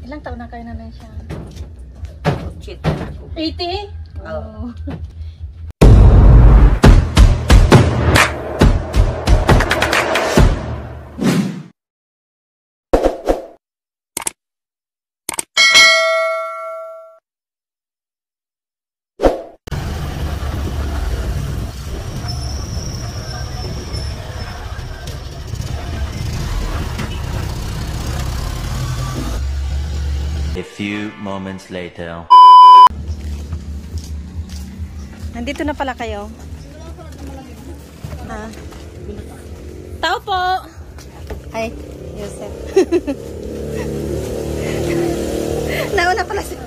Ilang taon na kayo na siya? 80? Oh. A few moments later. Nandito na pala kayo. Ah. Tao po. Ay, Yusef. Nauna pala siya.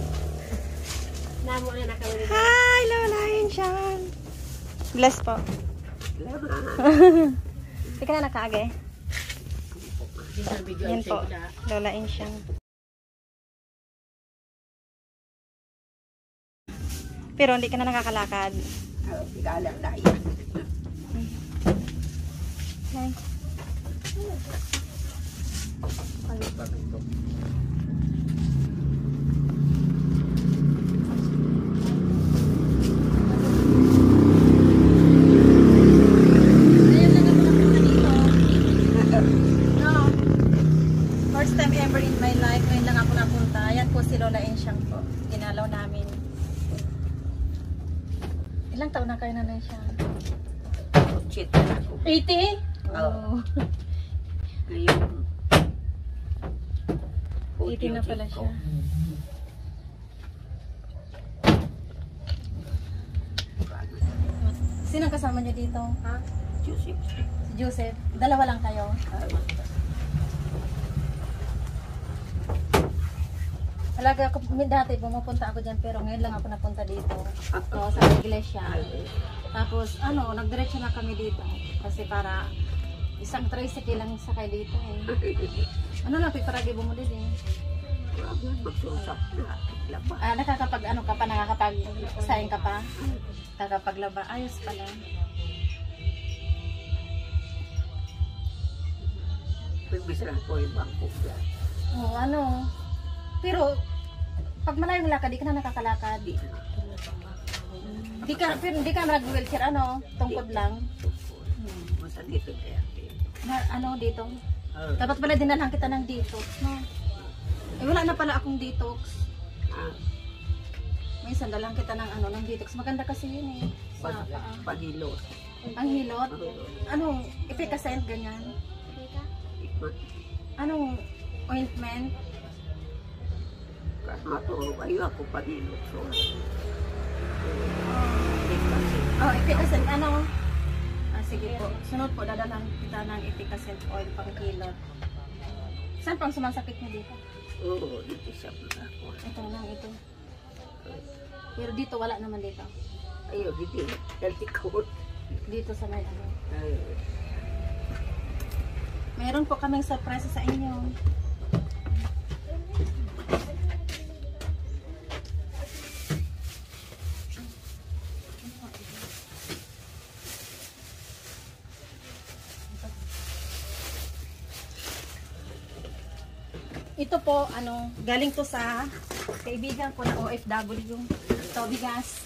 Hi, Lola Insyang. Bless po. Hindi ka na nakaage. Yan po, Lola Insyang. Pero hindi ka na nakakalakad. Okay. First time ever in my life, ngayon lang ako napunta. Yan po si Lola Insyang po. Ginalaw namin. Ilang taon na kayo na siya? 80? Oh. Ngayon, 80 na pala siya. Sinong kasama niyo dito? Ha? Joseph. Si Joseph. Dalawa lang kayo? Talaga ako, dati pumupunta ako dyan pero ngayon lang ako napunta dito. So, sa iglesia. Tapos, nagdiretso na kami dito. Kasi para isang tricycle lang sakay dito eh. Ano lang, piparagi bumuli din. Nakakapag ka pa, nakakapag sayang ka pa? Nakakapaglaba, ayos pala. Pagbisa lang po yung bangko dyan. Oo, pero pag malayong lakad, di ka na nakakalakad. Di ka nag-wheelchair, tungkod lang. Masa dito kaya. Dito? Dapat pala dinalhan kita ng detox, no? Eh, wala na pala akong detox. May sandalang kita ng detox. Maganda kasi yun eh. Sa paa. Paghilot. Ang hilot? Efficacent, ganyan? Anong ointment? Kas matulog ayo ako paghilot. So, efficacent, sige po. Sunod po, dadalang kita ng efficacent oil pang kilot. Saan pang sumasakit niyo dito? Oo, dito siya po ako. Ito lang, ito. Pero dito, wala naman dito. Ayo, dito. Healthy coat. Dito sa may Meron po kaming surprise sa inyo. Ito po, galing to sa kaibigan ko na OFW. Ito, bigas.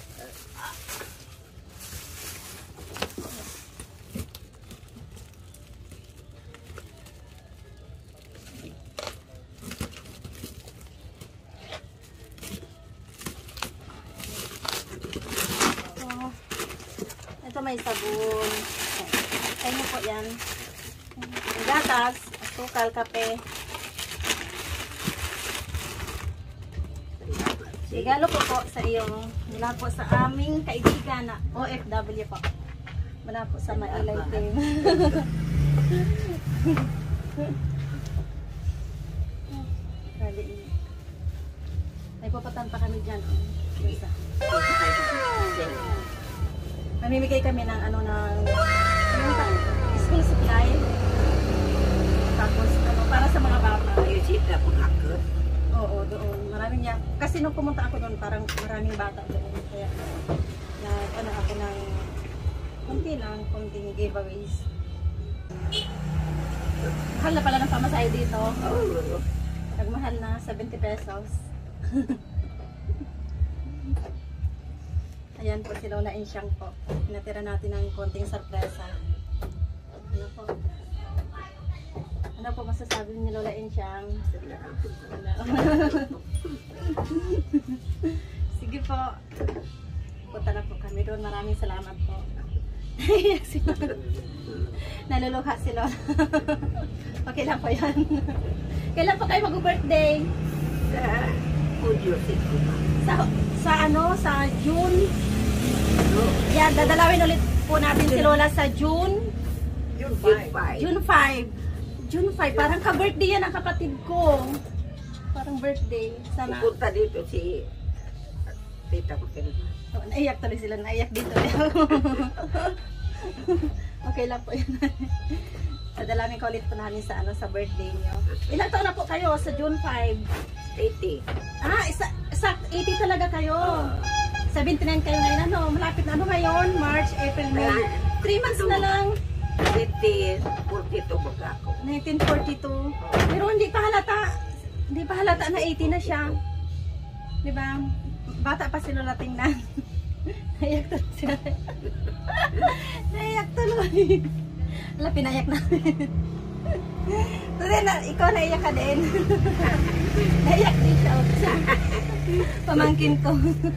Ito may sabon. Kaya po yan. Gatas, asukal, kape. Regalo po sa iyong, mula po sa aming kaibigan na OFW po. Mula po sa Mailay team. May papatan pa kami dyan. Mamimigay kami ng school supply. Tapos para sa mga bata. Ayun siya po ako. Oo, doon. Maraming yan. Kasi nung pumunta ako doon, parang maraming bata doon. Kaya, ako ng konting giveaways. Mahal na pala ng pamasahe dito. Oo. Nagmahal na 70 pesos. Ayan po si Lola Insyang po. Pinatira natin ng konting sorpresa. Ano po? Ano po masasabi ni Lola Insyang? Wala. Sige po. Punta na po kami doon. Maraming salamat po. Naluluha si Lola. Okay lang po yan. Kailan po kayo mag-birthday? Sa Julio 5. Sa ano? Sa June? Yan, dadalawin ulit po natin si Lola sa June. June 5. June 5. June 5. Parang ka-birthday yan ang kapatid ko. Parang birthday. Sana. Pupunta dito si tita ko sila. Oh, naiyak tuloy sila. Naiyak dito. Okay lang po yun. Dadalawin ko ulit po namin sa, ano, sa birthday niyo. Ilang taon na po kayo sa June 5? 80. Ah, 80 talaga kayo. 79 kayo ngayon. Ano, malapit na ano ngayon? March, April, May. 3 months na lang. 1942 baga ako. 1942. Pero hindi pa halata na 80 na siya. 'Di ba? Bata pa sila nating na. Naiyak tuloy siya. Naiyak tuloy. Wala, pinayak namin. Tuloy na, ikaw naiyak ka din. Naiyak din siya. Pamangkin ko.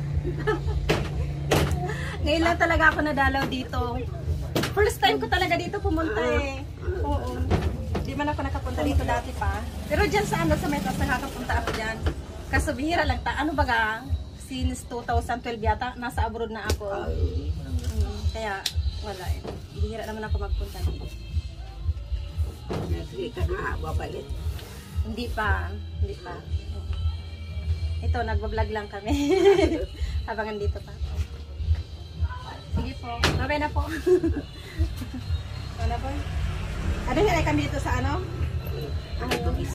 Ngayon lang talaga ako nadalaw dito. First time ko talaga dito pumunta eh. Oo. Di man ako nakapunta dito dati pa. Pero dyan sa ano, sa Metros, nakakapunta ako dyan. Kaso bihira lang ta. Ano baga? Since 2012 yata, nasa abroad na ako. Kaya wala eh. Bihira naman ako magpunta dito. Hindi ka na babalik. Hindi pa. Hindi pa. Ito, nagbablog lang kami. Habang andito pa. Sige po. Okay na po. Okay na po. Ano nilay kami dito sa ano? Ano ito isa?